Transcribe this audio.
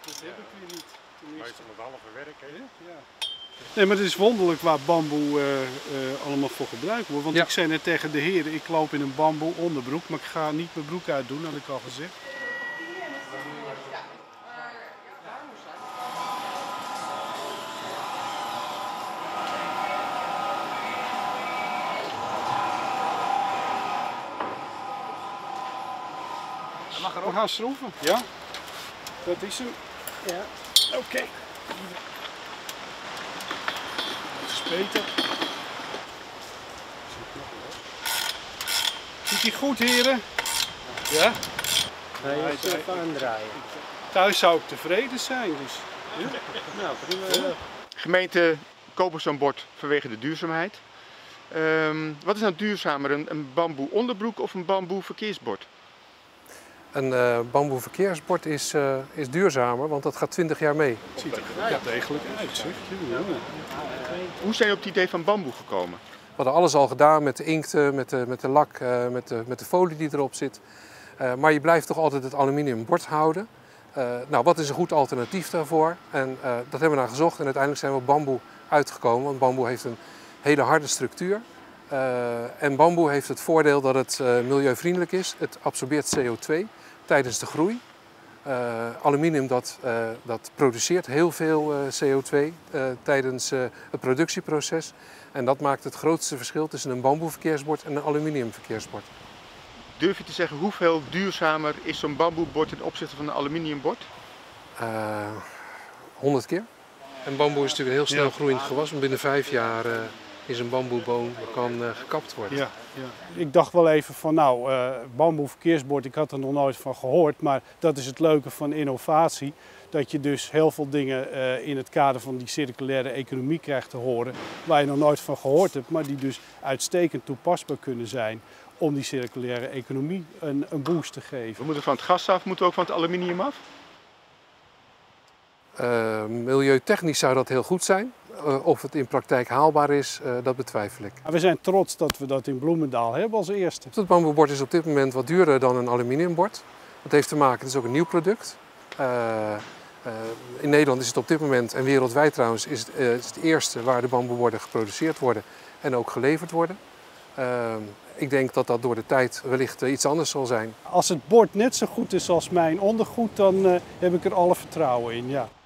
heb ik weer niet. Meestal met halve werk, hè? Ja. Nee, maar het is wonderlijk waar bamboe allemaal voor gebruikt wordt. Want ik zei net tegen de heren, ik loop in een bamboe onderbroek, maar ik ga niet mijn broek uitdoen, had ik al gezegd. We gaan schroeven. Ja, dat is hem. Ja. Oké. Dat is beter. Zit hij goed, heren? Ja? Ga je eens even aandraaien. Thuis zou ik tevreden zijn. Dus. Ja? Nou, prima. Gemeente kopen zo'n bord vanwege de duurzaamheid. Wat is nou duurzamer, een bamboe onderbroek of een bamboe verkeersbord? Een bamboe verkeersbord is duurzamer, want dat gaat 20 jaar mee. Het ziet er degelijk uit, zeg. Ja. Hoe zijn je op het idee van bamboe gekomen? We hadden alles al gedaan met de inkt, met de lak, met de folie die erop zit. Maar je blijft toch altijd het aluminium bord houden. Nou, wat is een goed alternatief daarvoor? En dat hebben we naar gezocht en uiteindelijk zijn we op bamboe uitgekomen. Want bamboe heeft een hele harde structuur. En bamboe heeft het voordeel dat het milieuvriendelijk is. Het absorbeert CO2 tijdens de groei. Aluminium dat produceert heel veel CO2 tijdens het productieproces. En dat maakt het grootste verschil tussen een bamboe verkeersbord en een aluminium verkeersbord. Durf je te zeggen hoeveel duurzamer is zo'n bamboebord ten opzichte van een aluminiumbord? 100 keer. En bamboe is natuurlijk een heel snel groeiend gewas. Want binnen 5 jaar is een bamboeboom kan gekapt worden. Ja, ja. Ik dacht wel even van bamboe verkeersbord, ik had er nog nooit van gehoord. Maar dat is het leuke van innovatie. Dat je dus heel veel dingen in het kader van die circulaire economie krijgt te horen. Waar je nog nooit van gehoord hebt, maar die dus uitstekend toepasbaar kunnen zijn. Om die circulaire economie een boost te geven. We moeten van het gas af, moeten we ook van het aluminium af? Milieutechnisch zou dat heel goed zijn. Of het in praktijk haalbaar is, dat betwijfel ik. We zijn trots dat we dat in Bloemendaal hebben als eerste. Het bamboebord is op dit moment wat duurder dan een aluminiumbord. Dat heeft te maken, het is ook een nieuw product. In Nederland is het op dit moment, en wereldwijd trouwens, is het eerste waar de bamboeborden geproduceerd worden en ook geleverd worden. Ik denk dat dat door de tijd wellicht iets anders zal zijn. Als het bord net zo goed is als mijn ondergoed, dan heb ik er alle vertrouwen in. Ja.